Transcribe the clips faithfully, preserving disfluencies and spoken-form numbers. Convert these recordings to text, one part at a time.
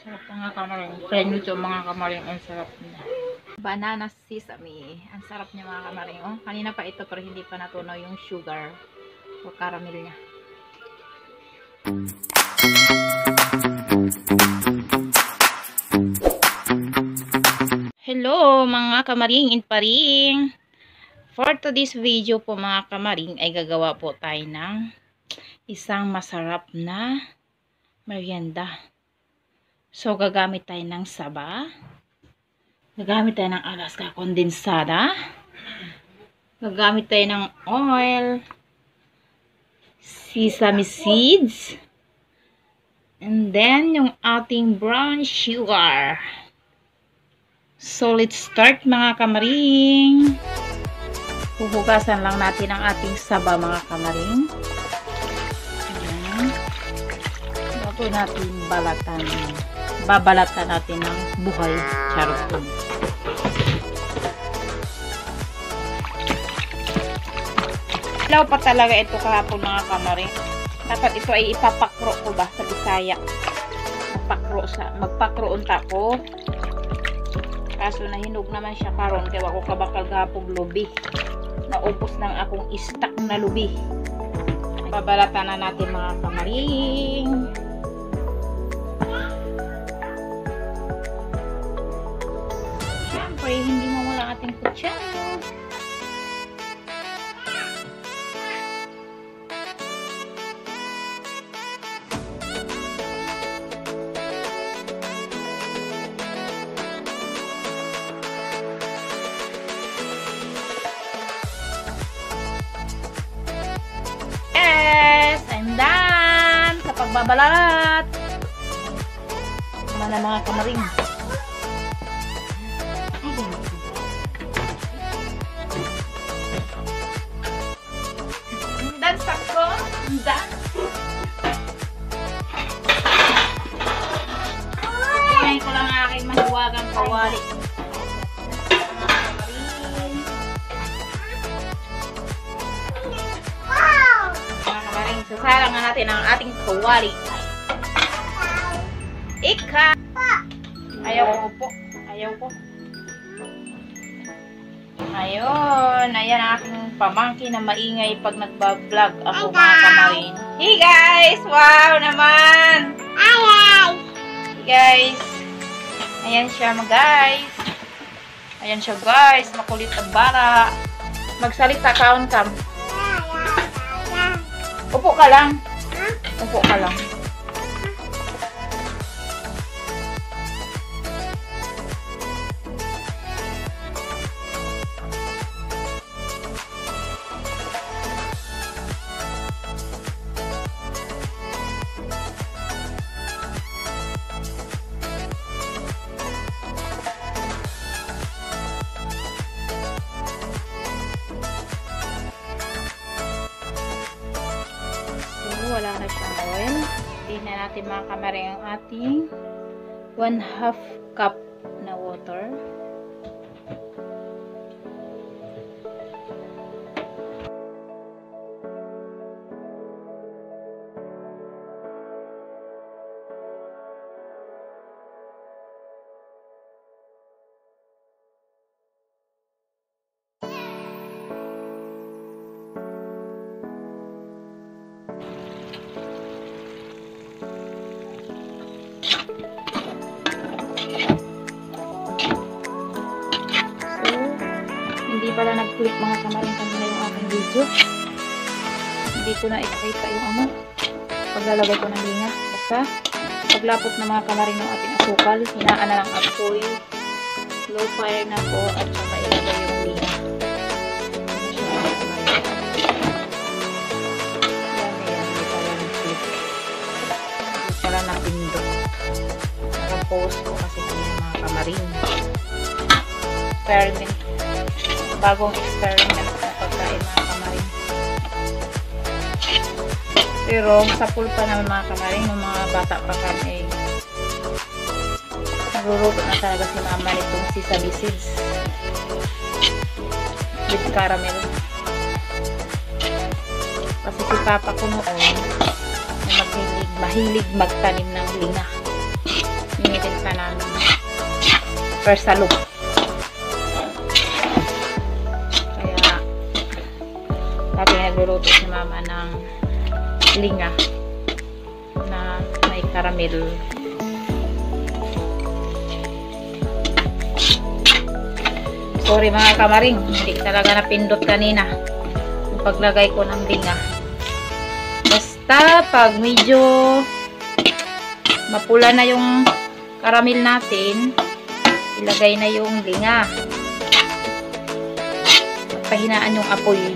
Sarap mga kamaring. Try nyo ito mga kamaring. Ang sarap niya. Banana sesame. Ang sarap niya mga kamaring. Oh, kanina pa ito pero hindi pa natunaw yung sugar o caramel niya. Hello mga kamaring in paring. For today's video po mga kamaring ay gagawa po tayo ng isang masarap na merienda. So gagamit tayo ng saba. Gagamit tayo ng Alaska kondensada. Gagamit tayo ng oil, sesame seeds, and then yung ating brown sugar. So let's start mga kamaring. Huhugasan lang natin ang ating saba mga kamaring. Ayan. Bago natin balatan. Babalatan natin ng buhay. Charot lang. Ilaw pa talaga ito kahapon mga kamaring. Dapat ito ay ipapakro ko ba sa Bisaya. Magpakro sa, magpakro unta ko. Kaso nahinog naman siya karon kaya ako kabakal gahapon lubi. Naubos ng akong istak na lubi. Babalatan na natin mga kamaring. Siyempre, hindi mo wala ating kutsara. Done sa pagbabalat. Mana mga kamaring. Dan sakto. Dan. Ngayon ko lang aking mahiwagang kawali. Sasalang na natin ang ating kawali. Ika! Ayaw ko po. Ayaw ko. Ayun. Ayan ang aking pamangkin na maingay pag nagbablog ako mga kamarin. Hey guys! Wow naman! Hi guys! Ayan siya mga guys. Ayan siya guys. Makulit ang bara. Magsalita ka on cam. Upo ka lang. Upo ka lang. Wala na siyang oil. Tingnan natin mga kamaring ang ating one half cup na water. Hindi pala nag-click mga kamaring kanina yung aking video. Hindi ko na ipakita yung ano. Paglalagay ko ng linga. Basta, paglapot na mga kamaring ng ating asukal, hinaan na lang apoy. Low fire na po at saka ilagay yung linga. Yan, yan. Hindi pala nag-click. Hindi pala napindot. Naka-post ko kasi kanina mga kamaring. Experiment. Bagong experiment na pagkain mga kamaring. Pero sa pulpa naman mga kamaring, ng mga bata pa kami, nagluluto na talaga si mama nitong sesame seeds with caramel. Kasi si papa ko noon ay mahilig, mahilig magtanim ng linga. Yung pepper sa loop. Kaya lagi nagluluto si mama ng linga na may caramel. Sorry mga kamaring, hindi talaga napindot kanina yung paglagay ko ng linga. Basta pag medyo mapula na yung caramel natin, ilagay na yung linga. Pahinaan yung apoy.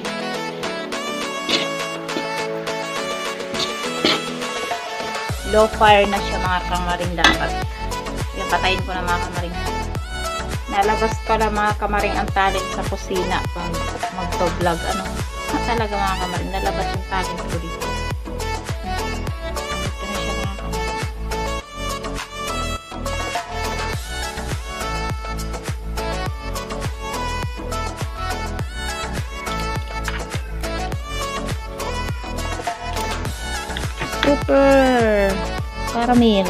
Low fire na siya mga kamaring dapat. Yung patayin ko na mga kamaring. Nalabas pala mga kamaring ang talent sa kusina pag magto-vlog. Ano? Ah, talaga mga kamaring, nalabas yung talent ko dito. Ito na siya mga kamaring. Super caramel.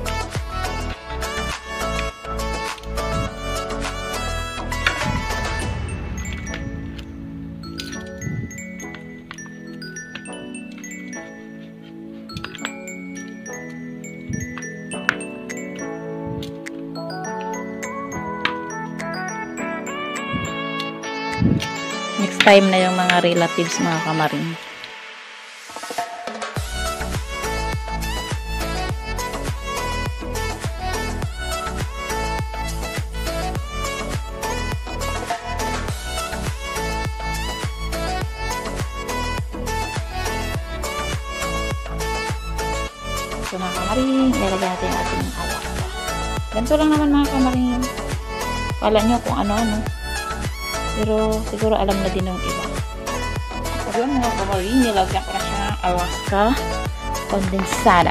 Next time na yung mga relatives mga kamaring. So mga kamaring, ilalagay natin yung ating alak. Ganito lang naman mga kamaring. Kala nyo kung ano-ano. Pero siguro alam na din ng iba. Sabi ang mga kamaring, nilagyan ko na siya ng Alaska condensada.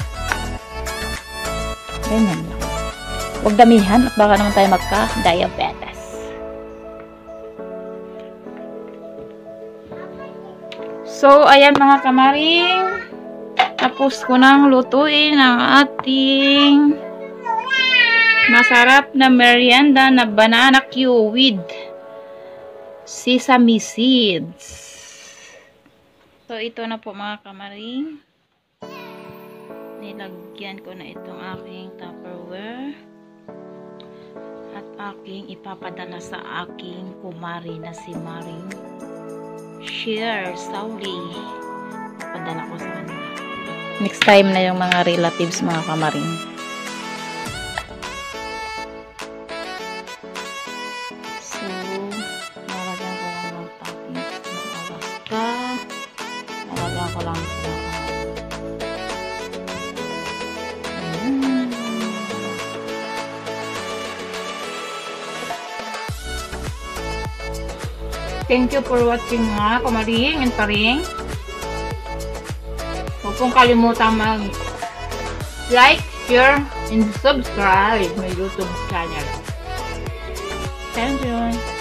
Ganyan lang. Huwag damihan at baka naman tayo magka-diabetes. So, ayan mga kamaring. Tapos ko nang lutuin ang ating masarap na merienda na banana Q with sesame seeds. So, ito na po mga kamaring. Nilagyan ko na itong aking Tupperware. At aking ipapadala sa aking kumari na si Maring Share Sauli. Ipadala ko sa kanila. Next time na yung mga relatives mga kamaring. So, nalagyan ko lang ng toppings ng Alaska. Nalagyan ko lang ito. Mm. Thank you for watching mga kamaring and paring. Huwag pong kalimutan mag-like, share, and subscribe my YouTube channel. Thank you.